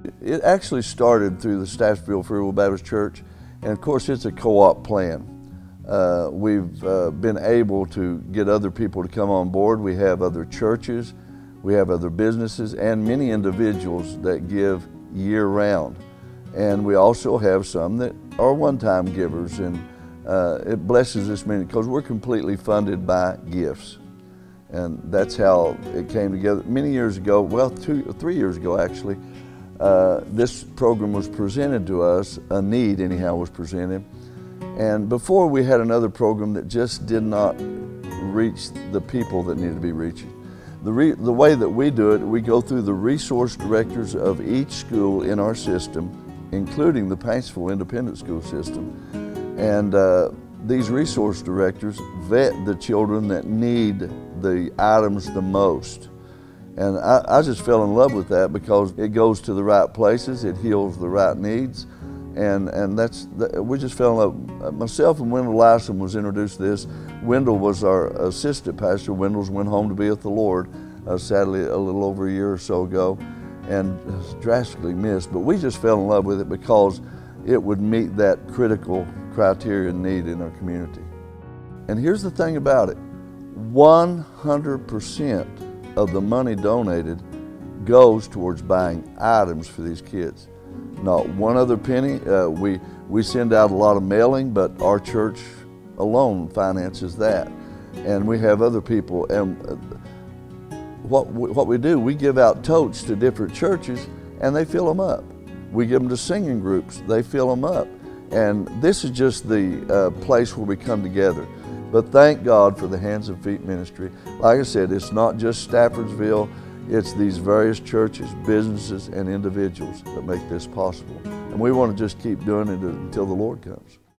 It actually started through the Staffordville Free Will Baptist Church, and of course it's a co-op plan. We've been able to get other people to come on board. We have other churches, we have other businesses, and many individuals that give year-round. And we also have some that are one-time givers, and it blesses us many because we're completely funded by gifts. And that's how it came together. Many years ago, well, 2 or 3 years ago actually, this program was presented to us, a need anyhow was presented. And before we had another program that just did not reach the people that needed to be reaching. The way that we do it, we go through the resource directors of each school in our system, including the Paintsville Independent School System. And these resource directors vet the children that need the items the most. And I just fell in love with that because it goes to the right places, it heals the right needs, and we just fell in love. Myself and Wendell Lyson was introduced to this. Wendell was our assistant pastor. Wendell's went home to be with the Lord, sadly a little over a year or so ago, and drastically missed. But we just fell in love with it because it would meet that critical criteria and need in our community. And here's the thing about it, 100% of the money donated goes towards buying items for these kids. Not one other penny. We send out a lot of mailing, but our church alone finances that. And we have other people, and what we do, we give out totes to different churches and they fill them up. We give them to singing groups, they fill them up. And this is just the place where we come together. But thank God for the Hands and Feet ministry. Like I said, it's not just Staffordsville, it's these various churches, businesses, and individuals that make this possible. And we want to just keep doing it until the Lord comes.